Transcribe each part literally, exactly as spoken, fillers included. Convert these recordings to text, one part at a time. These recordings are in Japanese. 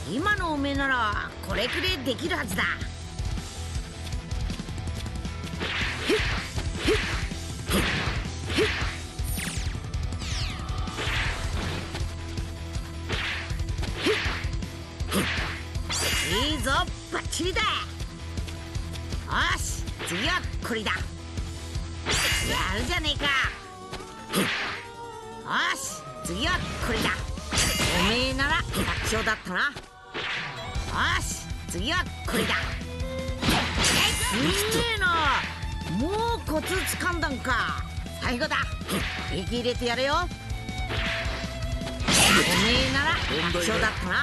今のおめえならこれくらいできるはずだ。いいぞ、バッチリだ。よし、次はこれだ。やるじゃねえか。よし、次はこれだ。おめえなら楽勝だったな。よし、次はこれだ。すげえな、もうコツつかんだんか。最後だ、息入れてやれよ。おめえなら楽勝だったな。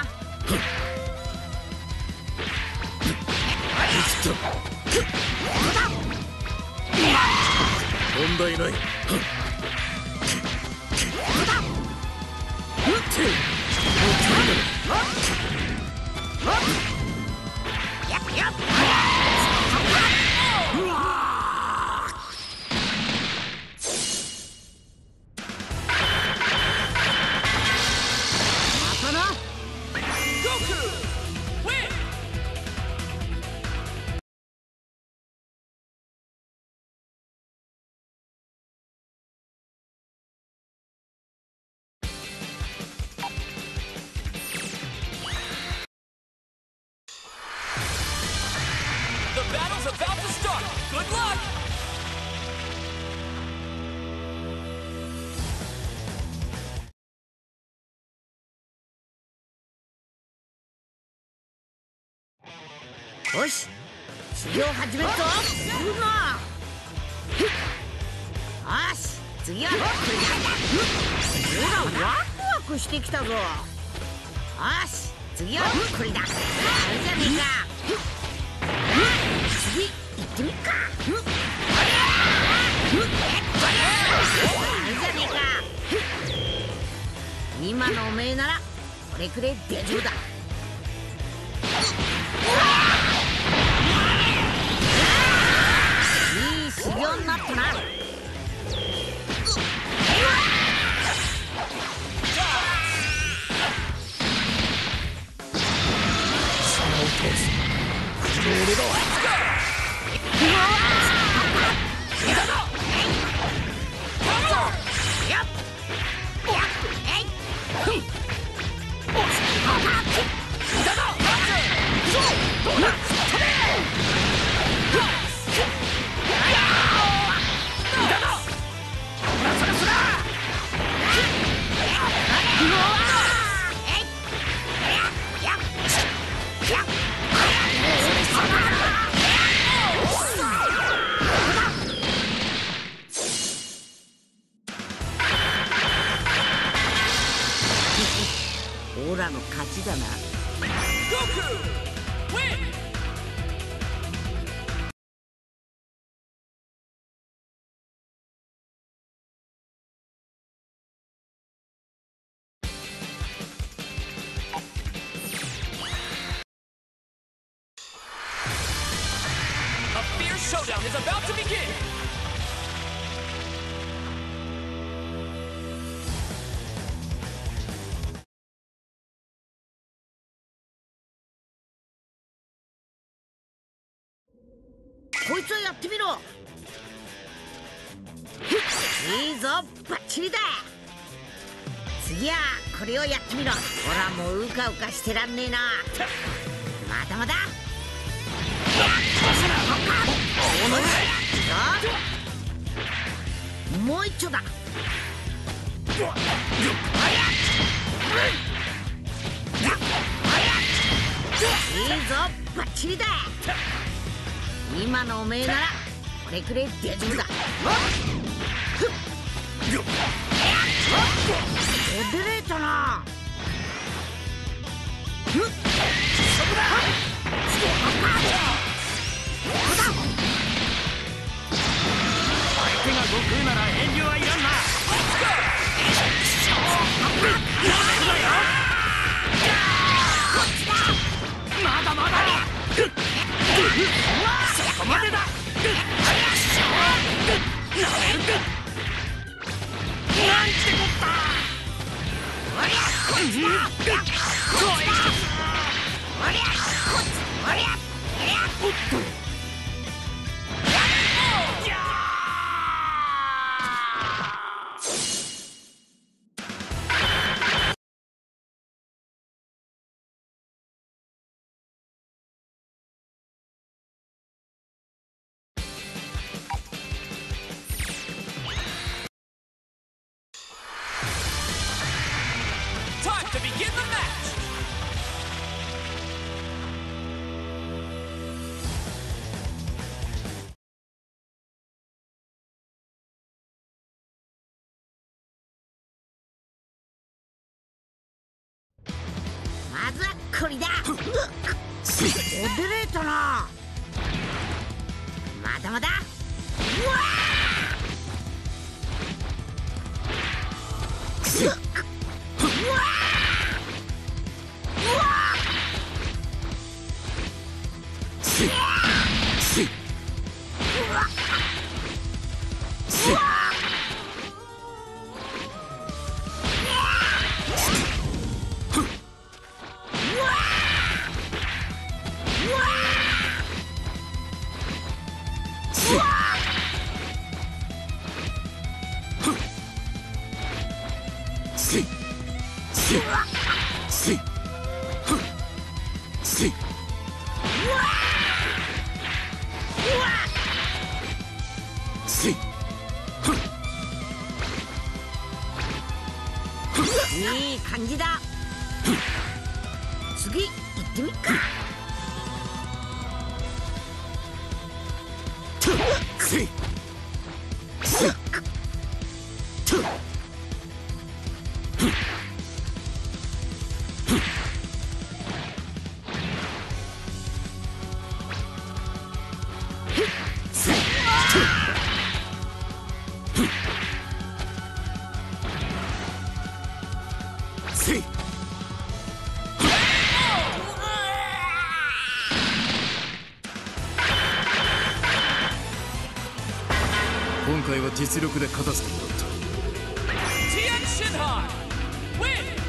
問題ない。 よし、修行始めるぞ。うま。よし、次はこれだ。ほら、ワクワクしてきたぞ。よし、次はこれだ。あれじゃねえか。次行ってみっか。あれじゃねえか。今のおめえならこれくらい大丈夫だ。いい修行になったな。オラの勝ちだな。 Showdown is about to begin! こいつはやってみろ。いいぞ、バッチリだ。次はこれをやってみろ。ほら、もううかうかしてらんねえな。まだまだ。もう一丁だ。いいぞ、バッチリだ。今のおめえならこれくらい大丈夫だ。出れたな。 相手が悟空なら遠慮はいらんな。まだまだ。そこまでだ。なんてこった。 おりゃこっちおりゃおりゃおっと Time to begin the match! まずはこれだ。驚いたな。まだまだ。うわーうわうわいい感じだ。次行ってみっか。 今回は実力で勝たせてもらった。 ティアン・シンハイ win!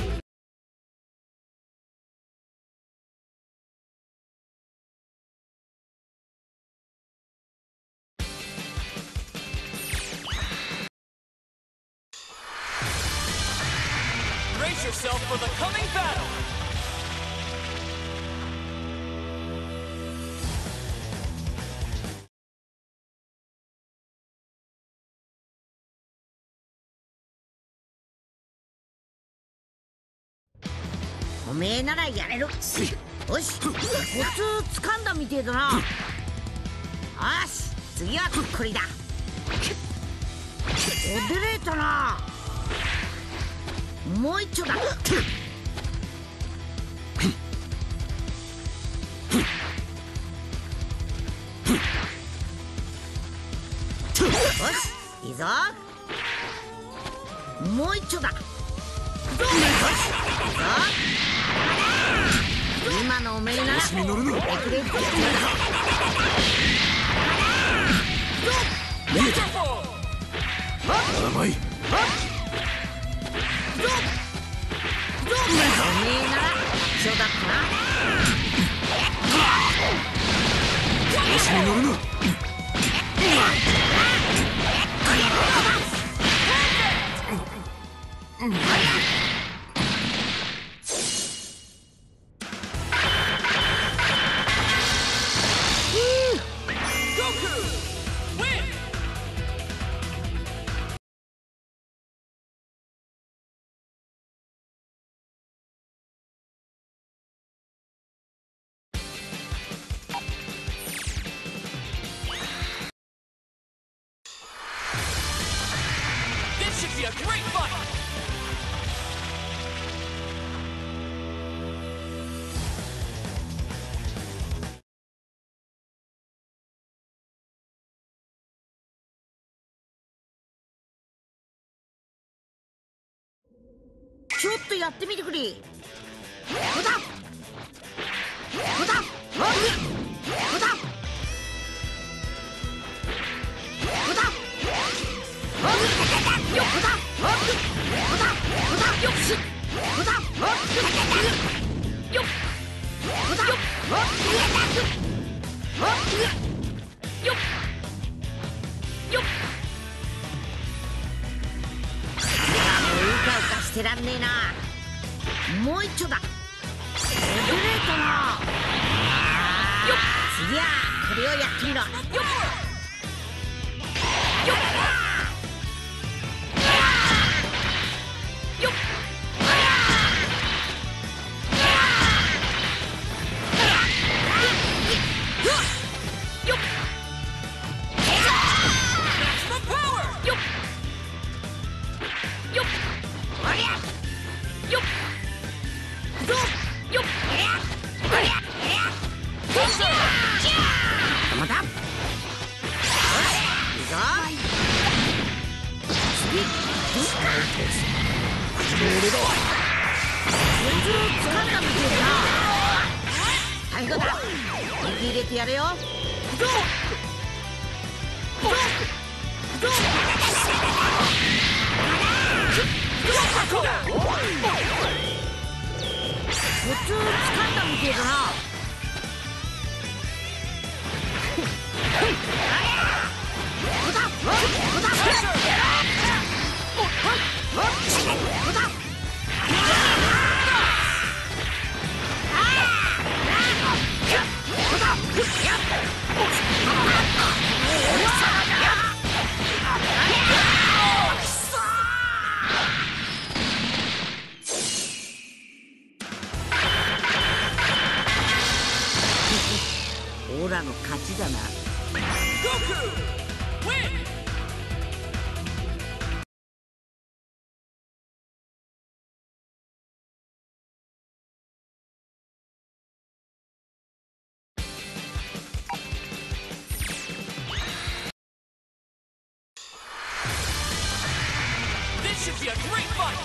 Brace yourself for the coming battle! おめえならやれる。よし、コツ掴んだみてえだな。よし、次はこれだ。驚いたな。もう一丁だ。よし、いいぞ。もう一丁だ。よし、いいぞ。今のおめえなら調子に乗るな。 エクレートしてやるぞ。 逃げた。甘い。 おめえなら楽勝だったな。 調子に乗るな。 This should be a great fight! ちょっとやってみてくれ。ここだ。ここだ。ここだ。ここだ。ここだ。よっこだ。ここだ。ここだ。よし。ここだ。よっ。 してらんねえな。もう一丁だ。ストレートの次はこれをやってみろ。最後だ。息入れてやれよ。普通掴んだみてえだな。オラの勝ちだな。 This should be a great fight.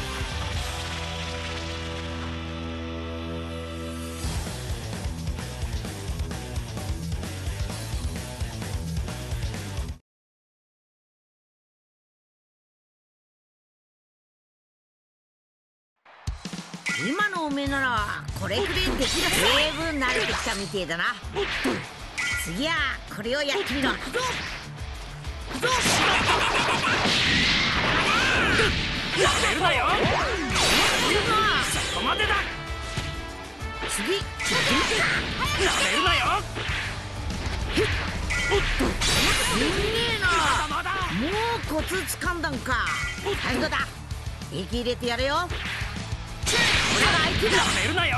今のおめえならこれくらいできる。十分慣れてきたみてえだな。次はこれをやってみろ。 やめるなよ。そこまでだ。 次、 やめるなよ。 すげえな。もうコツ掴んだんか。最後だ。息入れてやれよ。俺が相手だ。 やめるなよ。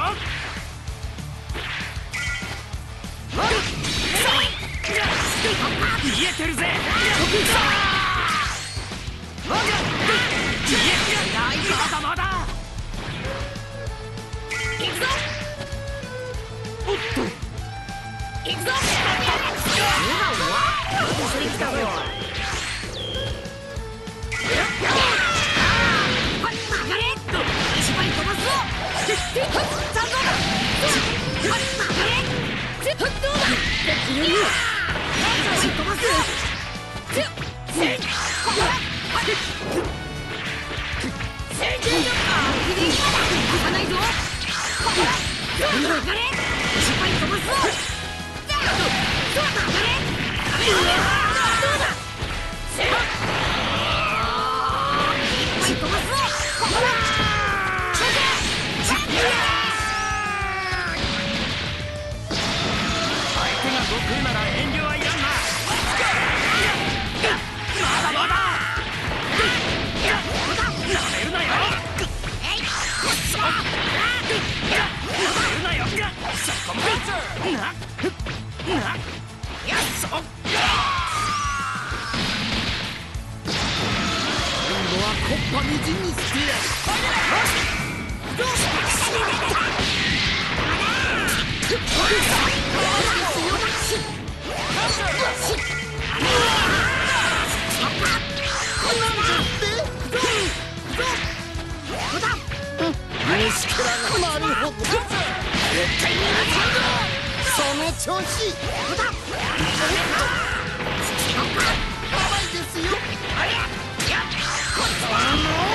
見えてるぜ。まだまだ。行くぞ。おっと。行くぞ。 ほらわ。一緒に来たぞ。曲がれ。一枚飛ばすぞ。さあどうだ。曲がれ。どうだ。一枚飛ばす。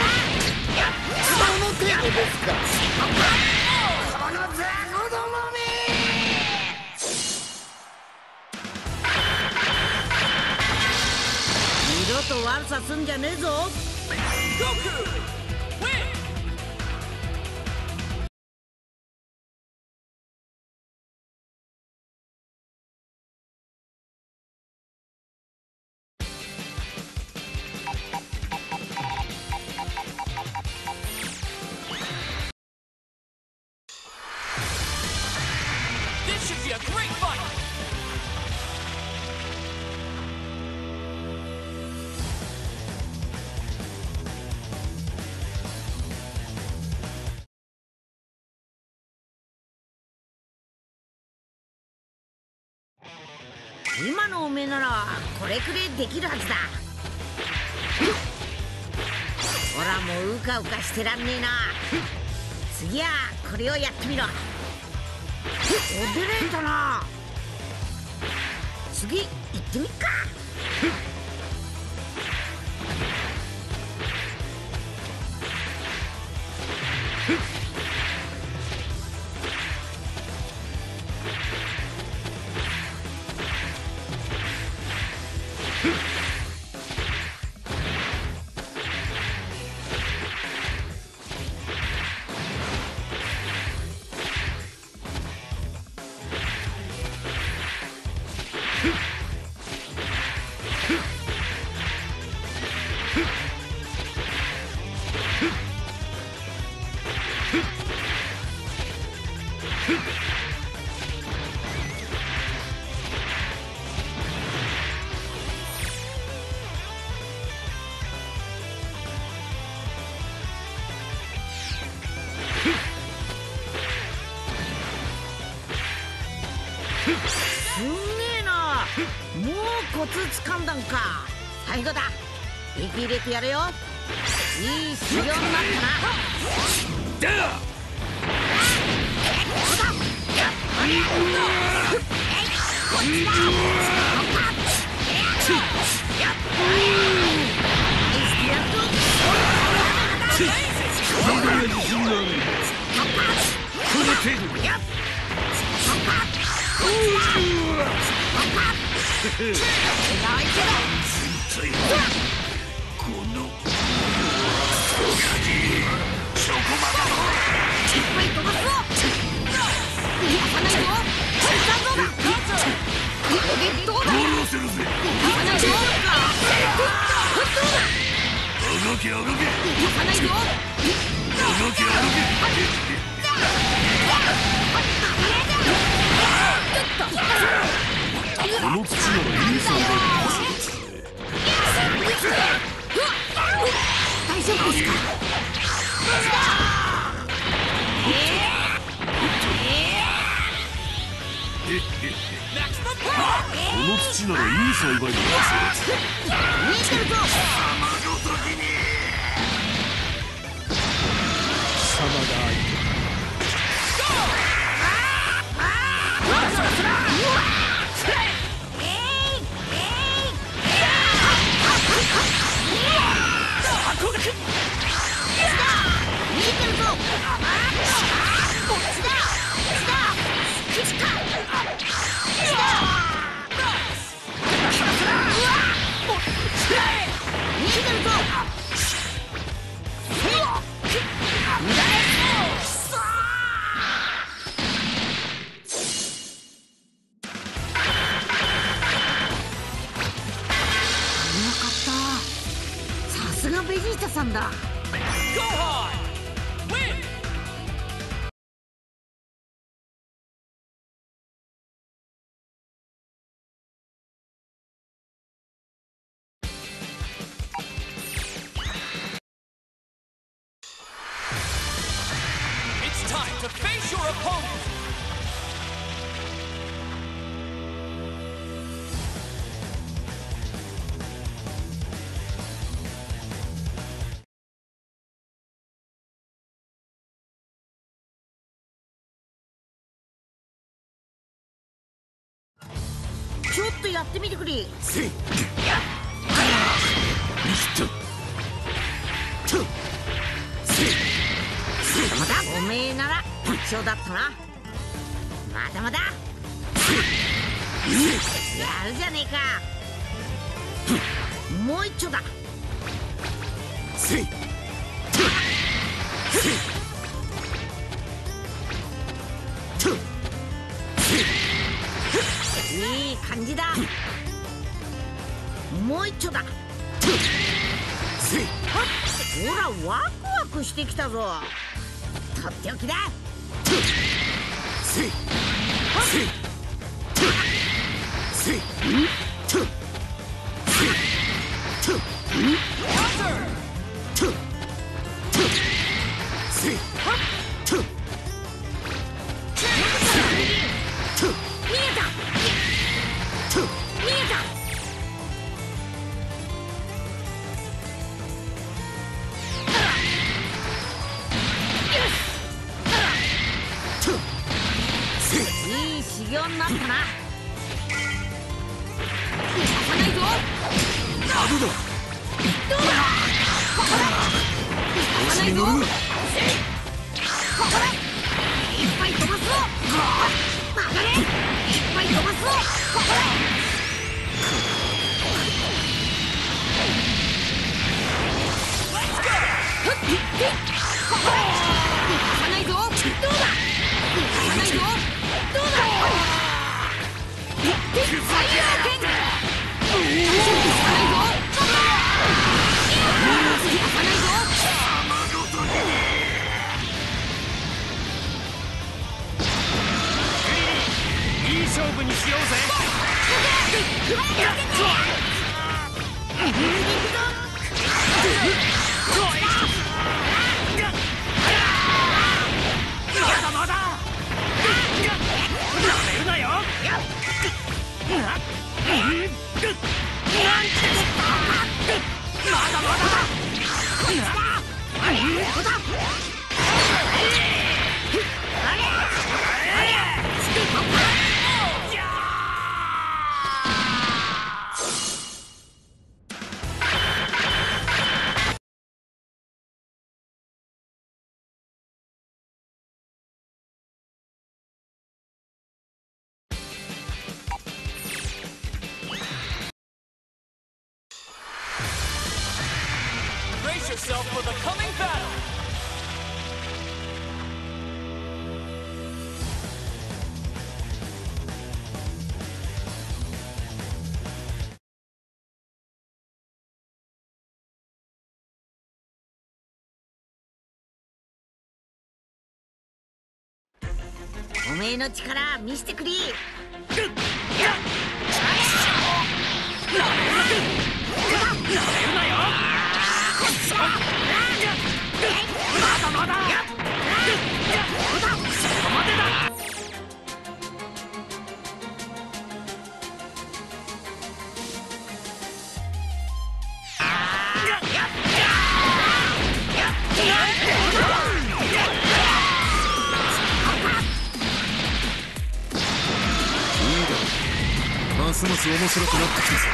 この雑魚どもめ。 悪さすんじゃねえぞ。 This should be a great fight! 今のおめえならこれくれできるはずだ。ほらもううかうかしてらんねえな。次はこれをやってみろ。おでれんだな。次行ってみっか。すんげえな。もうコツつかんだんか。最後だ。息入れてやるよ。いい修行になったな。 だこの土ならいい存在大丈夫ですか。 この土ならいい栽培だ。 見えてるぞ。 貴様が相手。 さすがベジータさんだ。 It's time to face your opponent! Go ちょっとやってみてくれ。 せい。 まだおめえなら楽勝だったな。まだまだやるじゃねえか。ももう一丁だ。 せいいい感じだ。もう一丁だ。ほらワクワクしてきたぞ。とっておきだ。 せいせいせいいい修行になったな。逃さないぞ。 アドだ。 どうだ。ここだ。逃さないぞ。ここだ。いっぱい飛ばすぞ。曲がれ。いっぱい飛ばすぞ。ここだ。ここだ。逃さないぞ。どうだ。逃さないぞ。どうだ。最優剣。逃さないぞ。逃さないぞ。 いい勝負にしようぜ。まだまだ。やめるなよ。まだまだ。Brace yourself for the coming battle. おめえの力見せてくれ。 まだまだ。そこまでだ。 ますます面白くなってきたぞ。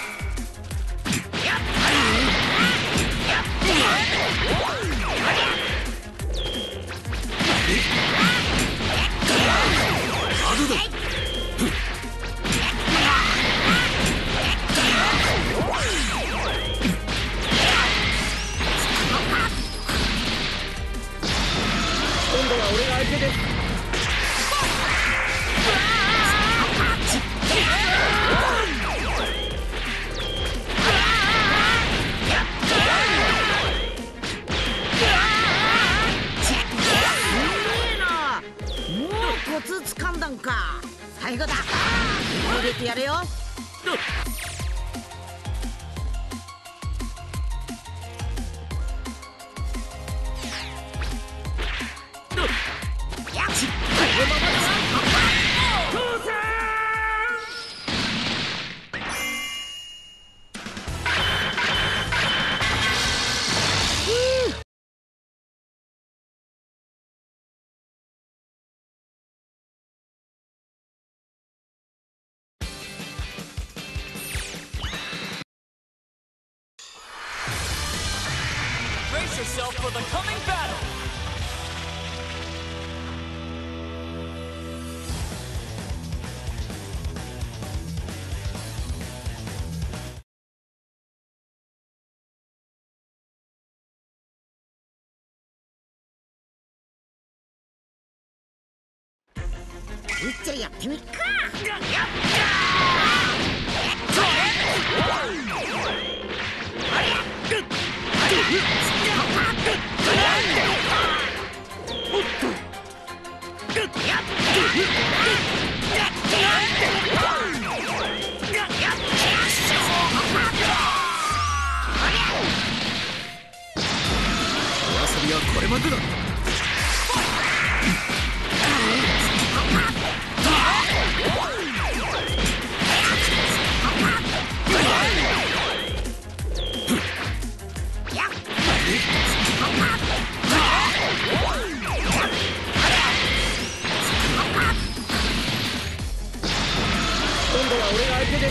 アドだ。 今度は俺が相手です。 コツ掴んだんか。最後だ。入れてやるよ。 Brace yourself for the coming battle. いっちゃやってみっか。 お遊びはこれまでだ。今度は俺が相手です。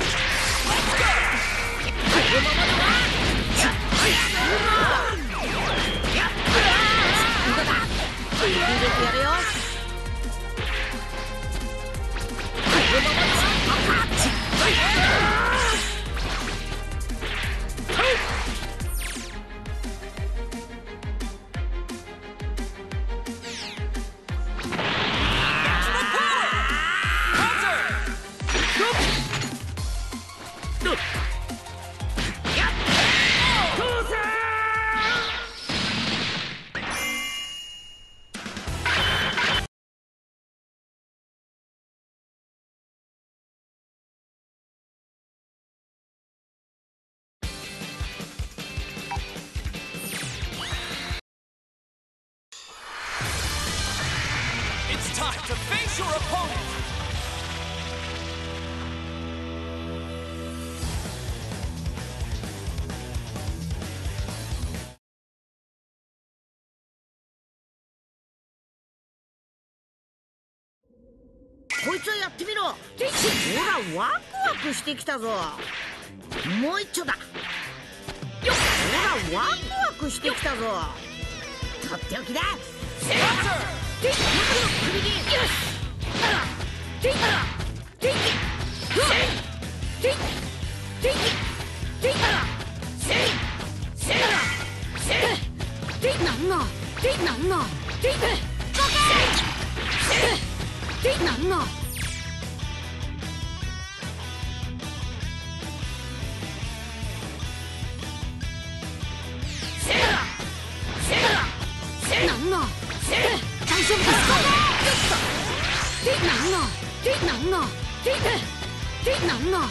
入れてやるよ。 It's time to face your opponent! こいつはやってみろ。ほらワクワクしてきたぞ。もう一丁だ。ほらワクワクしてきたぞ。とっておきだ。なんのなんのなんのなんの大丈夫ですか。なんのなんのなんのなんのなんの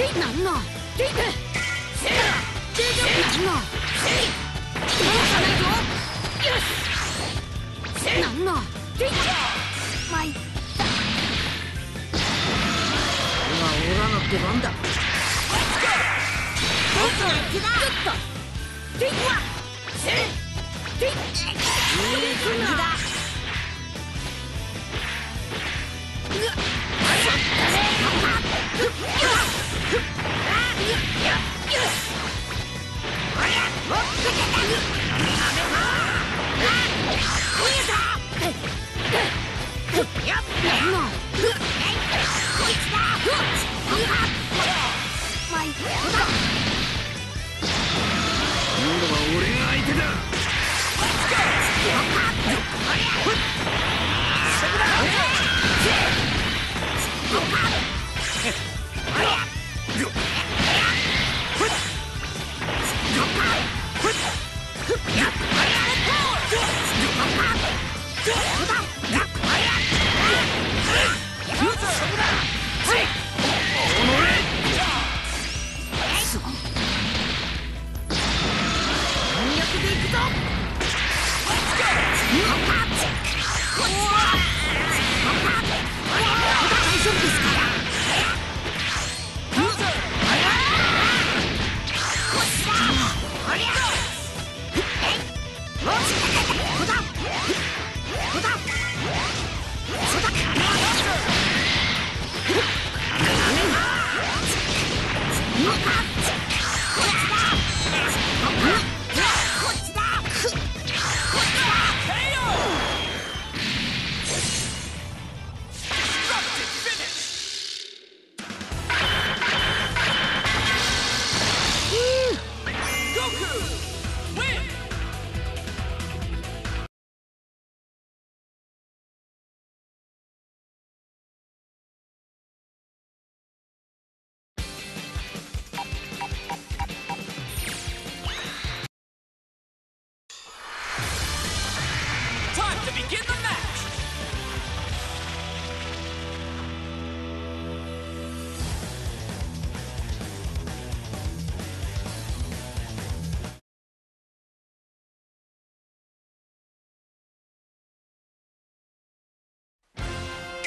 なんのまい今オラの出番だ。 今度は俺が相手だ。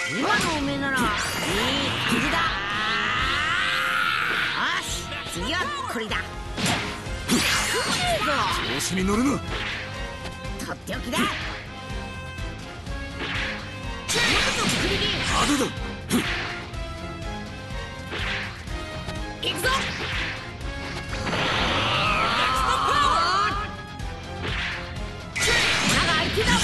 今のおめえならいい感じだ。よし、次はこれだ。 調子に乗るな。 とっておきだ。 派手だ。 行くぞ。俺が相手だ。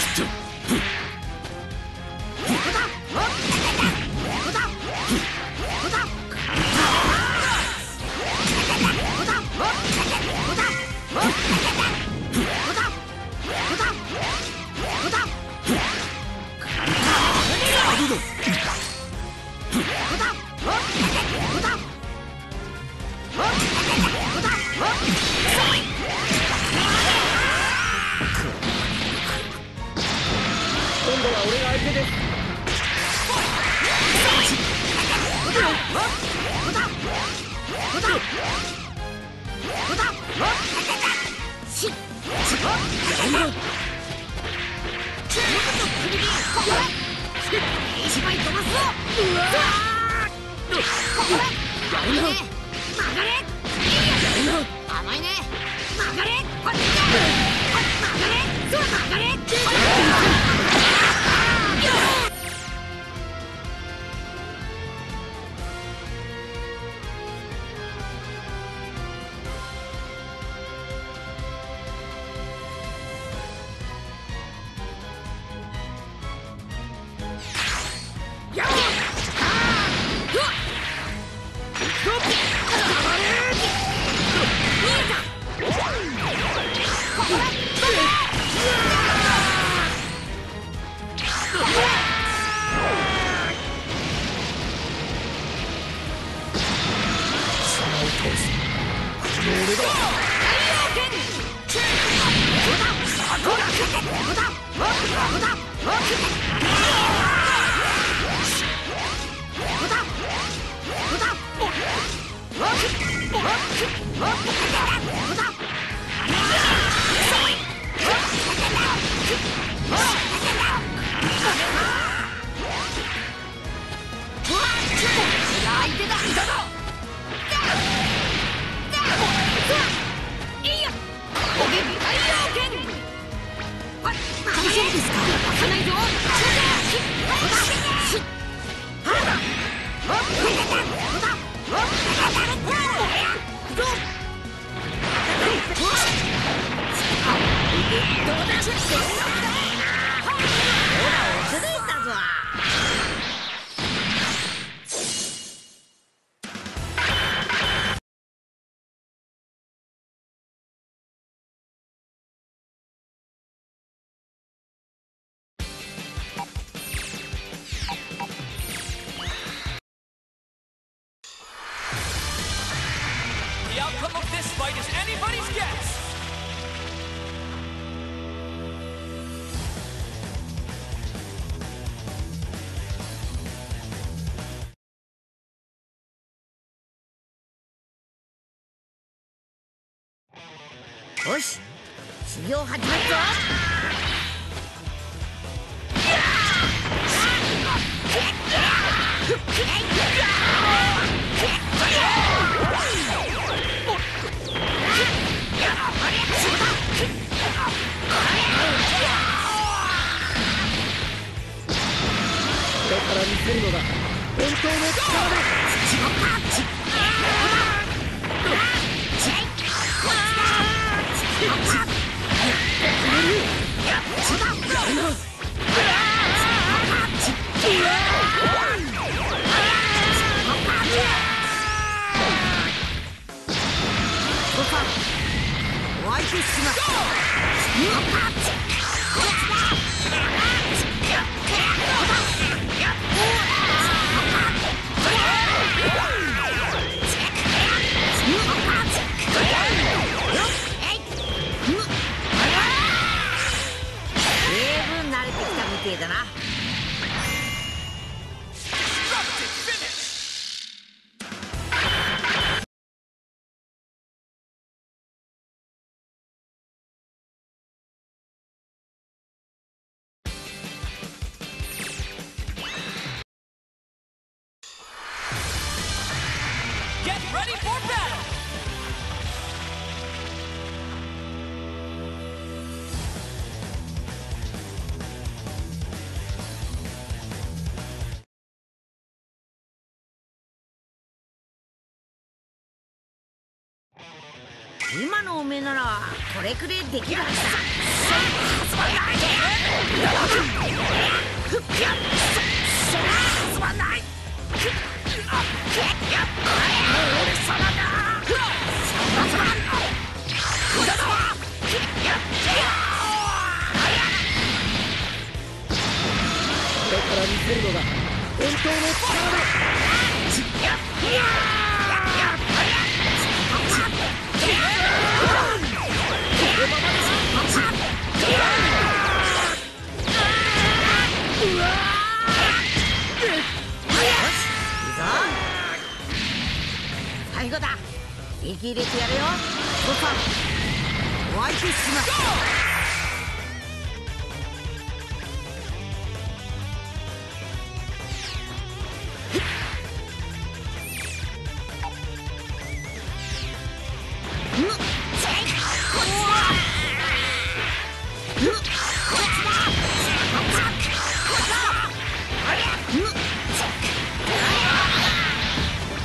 今度は俺が相手です。 一枚飛ばすぞ。曲がれ。甘いね。曲がれ。こっちだ。曲がれ。そう曲がれ。 The outcome of this fight is anybody's guess. よし、修行始めるぞ。 これから見せるのが本当の力だ。 お相手します。十分慣れてきたみてえだな。 今のおめえならこれくれできるはずだ。 すまないそそんなはずはない。俺様だ。そんなつまん無駄だわ。 これから見せるのが本当の力だ。 最後だ。息入れてやるよ。そうか。お相手します。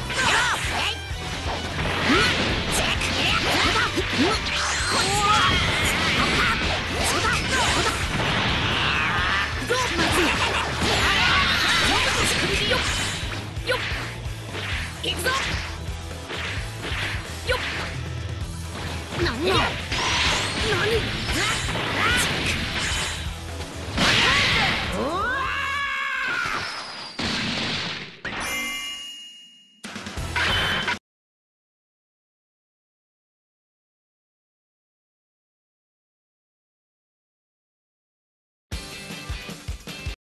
うわ